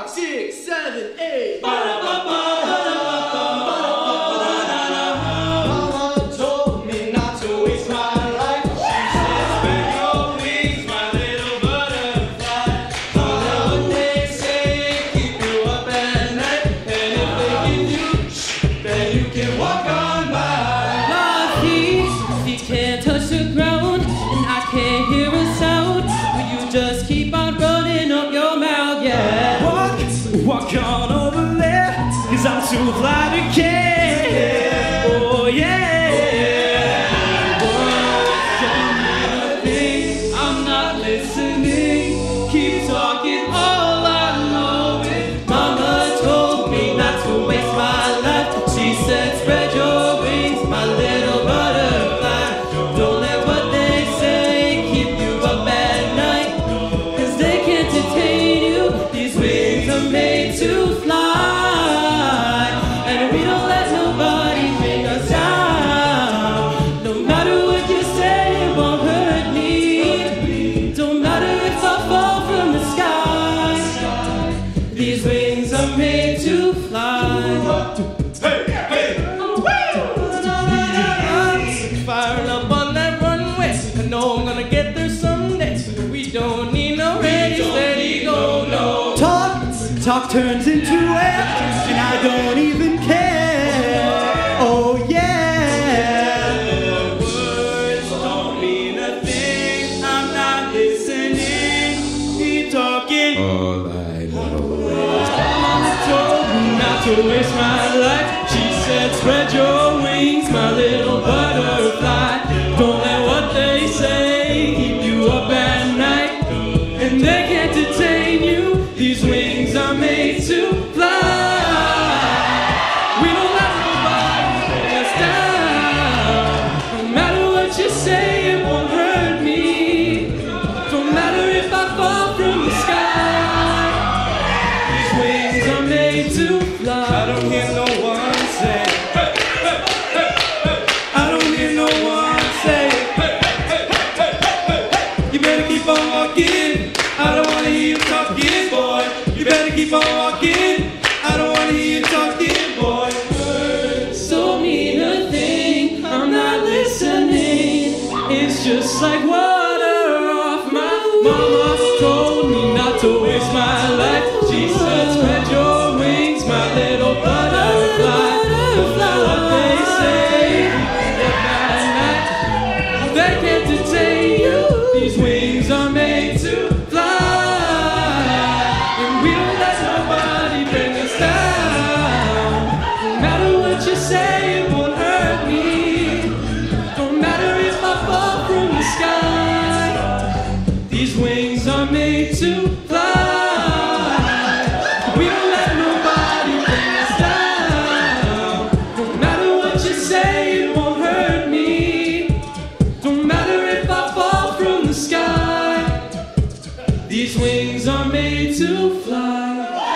5, 6, 7, 8. Mama told me not to waste my life. She said, spread your wings, my little butterfly. Don't let what they say keep you up at night. And if they give you then you can walk on by. My feet can't touch the ground, and I can't hear a sound. But you just keep on running up your mouth, yeah. Walk on over there, 'cause I'm too fly to care. Oh yeah. I'm not listening. Keep talking, all I know is Mama told me not to waste my life. She said, spread your wings, my little butterfly. Don't let what they say keep you up at night, 'cause they can't detain you. These wings are made to fly, and we don't let nobody bring us down. No matter what you say, it won't hurt me. Don't matter if I fall from the sky. These wings are made to fly. Firing up on that runway, I know I'm gonna get there someday. We don't need no ready, steady, go, no. Talk turns into action, and I don't even care. Oh yeah. Words don't mean a thing. I'm not listening. Keep talking. All I know. Mama told me not to waste my life. She said, spread your wings, my little butterfly. Don't let what they say keep you up at night, and they can't detain you. These wings are made to fly. We don't let nobody bring us down. No matter what you say, it won't hurt me. Don't matter if I fall from the sky. These wings are made to fly. I don't hear no one say. I don't hear no one say. You better keep on walking. I don't wanna hear you talking, boy. You better keep on walking. I don't wanna hear you talking, boy. Words don't mean a thing. I'm not listening. It's just like water off my. Mama told me not to waste my life. She said, spread your wings, my little butterfly. Don't let what they say keep you up at night. They can't detain you. These wings are made to fly, and we don't let nobody bring us down. No matter what you say, it won't hurt me. Don't matter if I fall from the sky. These wings are made to fly. We don't let nobody bring us down. No matter what you say, it won't hurt me. Don't matter if I fall from the sky. These wings are made to fly.